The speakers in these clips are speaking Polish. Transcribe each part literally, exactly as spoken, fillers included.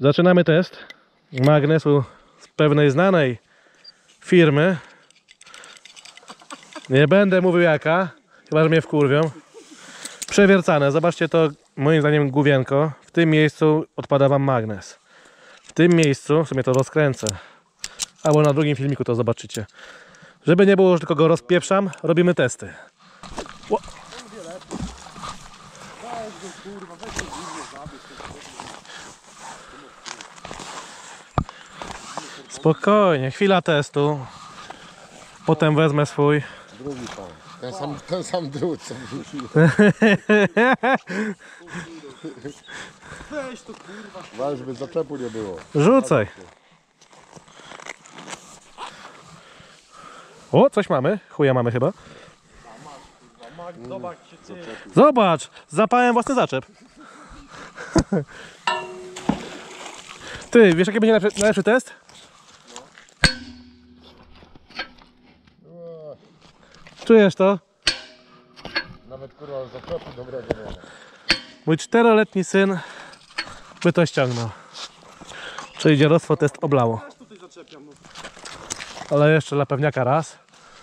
Zaczynamy test magnesu z pewnej znanej firmy. Nie będę mówił jaka, chyba że mnie wkurwią. Przewiercane, zobaczcie to, moim zdaniem główienko. W tym miejscu odpada wam magnes. W tym miejscu, w sumie to rozkręcę, albo na drugim filmiku to zobaczycie. Żeby nie było, że tylko go rozpieprzam, robimy testy. Ło. Spokojnie, chwila testu. Potem wezmę swój. Drugi pan. Ten sam, ten sam drut, co wrzucił. Weź to kurwa. Wal, żeby zaczepu nie było. Rzucaj. O, coś mamy. Chuja mamy chyba. Zobacz się ty. Zobacz, zapałem własny zaczep. Ty, wiesz jaki będzie najlepszy, najlepszy test? Czujesz to? Nawet kurwa zaczepu dobrego nie ma. Mój czteroletni syn by to ściągnął. Czyli dziadostwo test oblało. Też tutaj zaczepiam. No. Ale jeszcze dla pewniaka raz.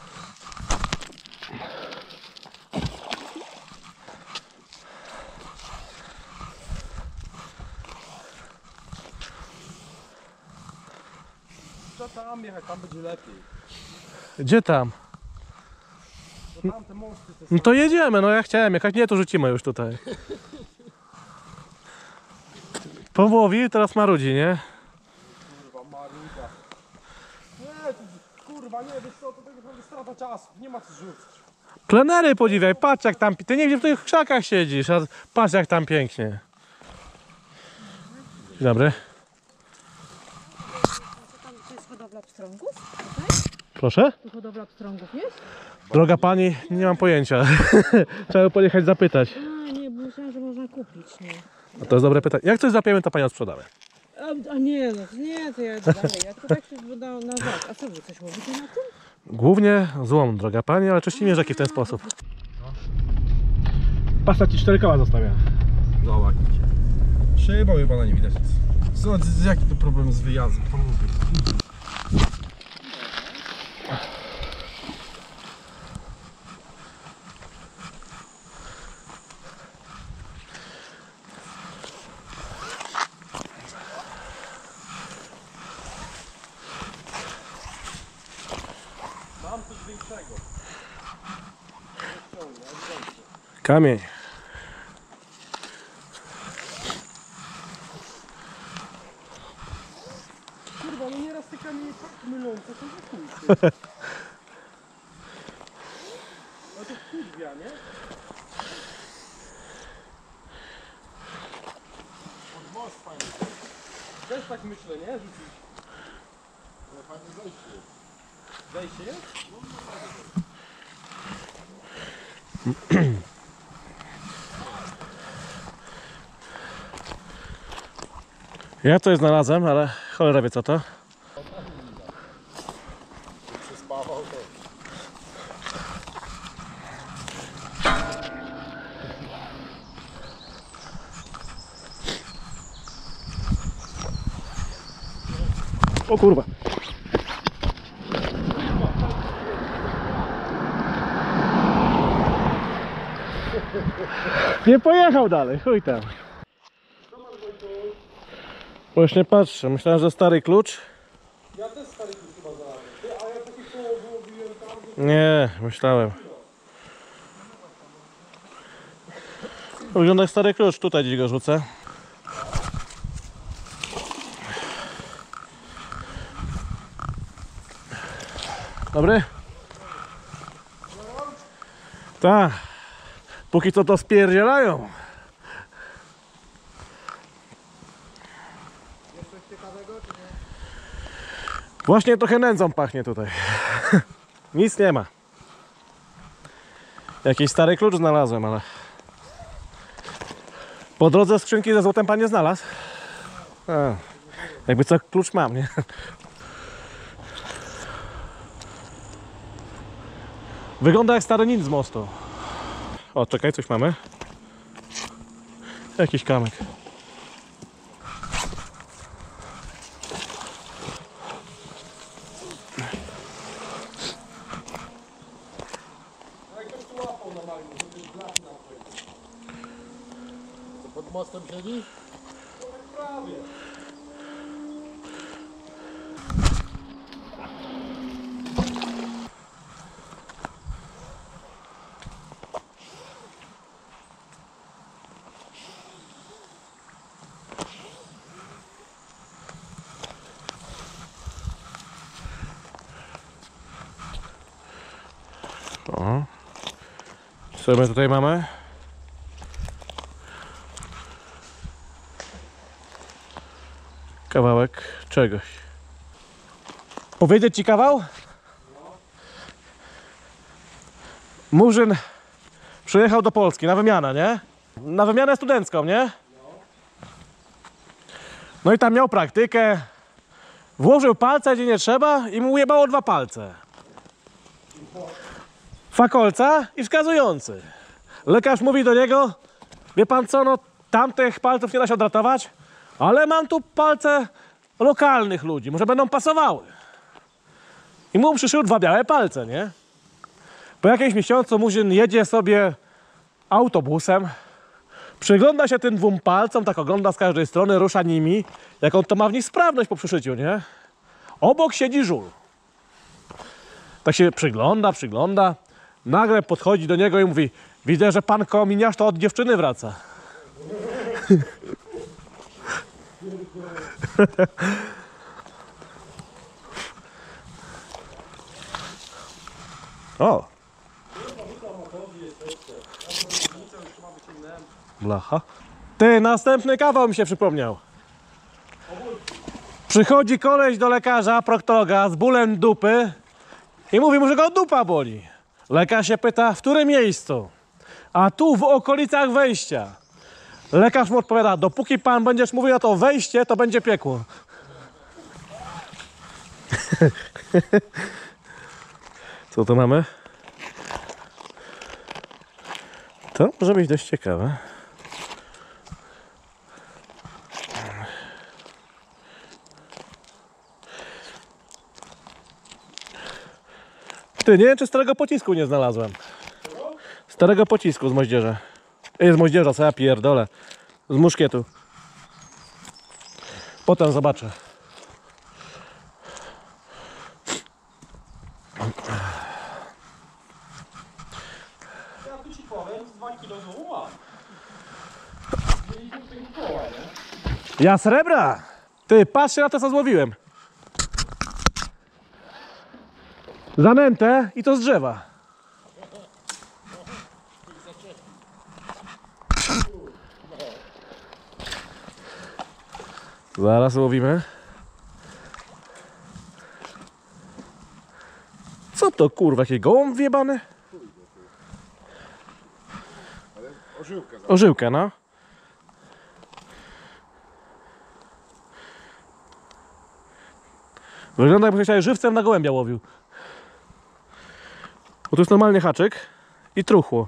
Co tam jechać, tam będzie lepiej. Gdzie tam? Bo tam te mosty te są. No to jedziemy, no ja chciałem jechać, nie to rzucimy już tutaj. Powłowi, teraz marudzi, nie? Kurwa, maruda. Nie, to, kurwa, nie, wiesz co, to tak naprawdę strata czasu. Nie ma co rzucić. Plenery podziwiaj, patrz jak tam, ty nie gdzie w tych krzakach siedzisz, a patrz jak tam pięknie. Dzień dobry. Tam to jest hodowla pstrągów? Tutaj? Proszę? Tu hodowla pstrągów jest? Droga pani, nie mam pojęcia. Trzeba pojechać zapytać. A nie, bo myślałam, że można kupić, nie. No to jest dobre pytanie. Jak coś zapiemy, to panią sprzedamy. A, a nie, no nie, to ja dalej, ja to tak się wydało na zak. A co wy coś łowicie na tym? Głównie złom, droga pani, ale czyścimy rzeki w ten sposób. Pasta ci cztery koła zostawia. Zobacz. Szybą chyba na nie widać nic. Zobacz, jaki to problem z wyjazdem. Mam coś większego. Kamień. Kurwa, no nieraz te kamienie tak mylące są za chuj. No to kurwia, nie? Od most fajnie. Też tak myślę, nie? Rzucić. Ale fajnie zejście. Zejście jest? Ja coś znalazłem, ale cholera wie co to. Przyspawał to. O kurwa. Nie pojechał dalej, chuj tam. Bo już nie patrzę, myślałem, że stary klucz. Ja też stary klucz chyba znalazłem. Ty, a ja takie koło wyłowiłem tam. Nie, myślałem. Wygląda jak stary klucz, tutaj gdzieś go rzucę. Dobry? Tak. Póki co to spierdzielają. Właśnie trochę nędzą pachnie tutaj. Nic nie ma. Jakiś stary klucz znalazłem, ale... Po drodze skrzynki ze złotem pan nie znalazł? A, jakby co, klucz mam, nie? Wygląda jak stary nic z mostu. O, czekaj, coś mamy. Jakiś kamyk. mostem siedzi? Prawie. O. Co my tutaj mamy? Kawałek czegoś. Powiedzieć ci kawał? Murzyn przyjechał do Polski na wymianę, nie? Na wymianę studencką, nie? No i tam miał praktykę. Włożył palce gdzie nie trzeba i mu ujebało dwa palce. Fakolca i wskazujący. Lekarz mówi do niego: wie pan co, no tamtych palców nie da się odratować, ale mam tu palce lokalnych ludzi, może będą pasowały. I mu przyszył dwa białe palce, nie? Po jakimś miesiącu Murzyn jedzie sobie autobusem, przygląda się tym dwóm palcom, tak ogląda z każdej strony, rusza nimi, jaką to ma w nich sprawność po przyszyciu, nie? Obok siedzi żul. Tak się przygląda, przygląda, nagle podchodzi do niego i mówi: widzę, że pan kominiarz to od dziewczyny wraca. O! Blacha. Ty, następny kawał mi się przypomniał. Przychodzi koleś do lekarza, proktologa z bólem dupy i mówi mu, że go dupa boli. Lekarz się pyta, w którym miejscu? A tu w okolicach wejścia. Lekarz mu odpowiada: dopóki pan będziesz mówił na to wejście, to będzie piekło. Co to mamy? To może być dość ciekawe. Ty, nie wiem, czy starego pocisku nie znalazłem. Starego pocisku z moździerza. Ej, z moździerza, co ja pierdolę. Z muszkietu. Potem zobaczę. Ja tu ci powiem, z dwa kilo znowu mam. Mieliśmy w tym koła, nie? Ja srebra! Ty, patrzcie na to, co złowiłem. Zanętę i to z drzewa. Zaraz łowimy. Co to kurwa, jakiś gołąb wjebany? Ale ożyłkę za... Ożyłkę, no. Wygląda, jakby się żywcem na gołębia łowił. Bo tu jest normalnie haczyk i truchło.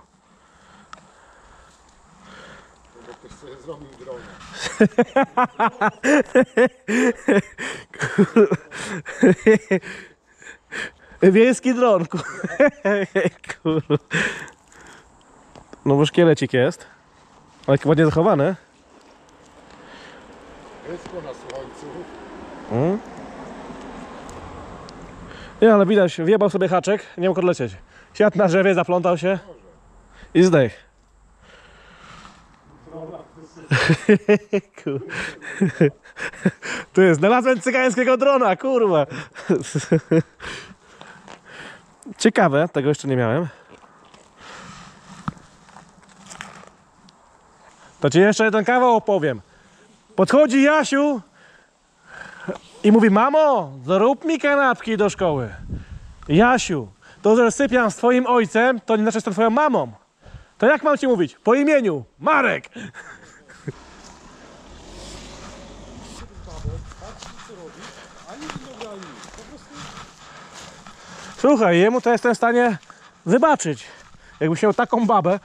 Bo ktoś sobie zrobił drona. Wiejski dron. Kur... No bo szkielecik jest. Ale ładnie zachowany. Rysko na słońcu. Mm. Nie, ale widać, wjebał sobie haczek, nie mógł odlecieć. Siadł na drzewie, zaplątał się i zdech. Kur- Ty, znalazłem cygańskiego drona, kurwa. Ciekawe, tego jeszcze nie miałem. To ci jeszcze jeden kawał opowiem. Podchodzi Jasiu i mówi: mamo, zrób mi kanapki do szkoły. Jasiu, to, że sypiam z twoim ojcem, to nie znaczy, że jestem twoją mamą. To jak mam ci mówić? Po imieniu Marek. Słuchaj, jemu to jestem w stanie wybaczyć. Jakbyś miał taką babę.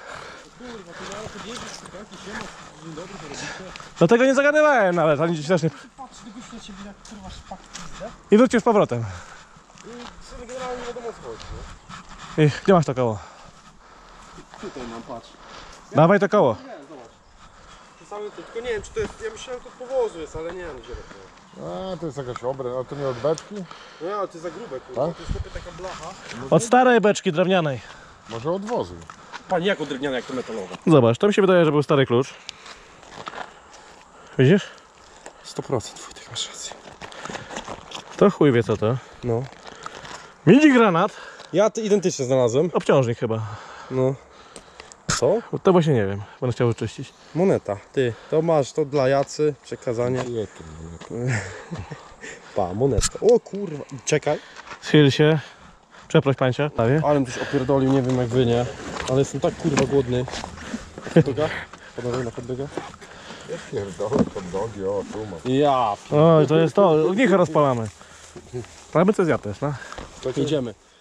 Do tego nie zagadywałem nawet, ani dziś też nie. Patrz, ty gościu na ciebie jak kurwa szpak pizdę. I wrócił z powrotem. I sobie generalnie nie wiadomo co chodzi. I gdzie masz to koło? Tutaj mam, patrz. Dawaj to koło. Nie, zobacz. cały, tylko nie wiem czy to jest, ja myślałem że to od powozu jest, ale nie wiem gdzie to jest. A, to jest jakaś obręcz, a to nie od beczki? No ja, to jest za grube kurwa, Tak? to jest chłopie taka blacha. Od starej beczki drewnianej. Może od wozu. Panie, jak drewniane, jak to metalowe? Zobacz, to mi się wydaje, że był stary klucz. Widzisz? sto procent Wojtek, masz rację. To chuj wie co to. No. Midzi granat. Ja to identycznie znalazłem. Obciążnik chyba. No. Co? To właśnie nie wiem. Będę chciał wyczyścić. Moneta. Ty, to masz, to dla Jacy, przekazanie. Jakie Pa, monetka. O kurwa, czekaj. Schyl się. Przeproś pancia. Prawie. Ale bym coś opierdolił, nie wiem jak wy, nie? Ale jestem tak kurwa głodny. Hot doga? Panowie na hot doga? Pierdolę, hot dogi, o tu mam. Ja. O, to jest to. Ognicho rozpalamy. Ale my coś zjadł też, no. Idziemy.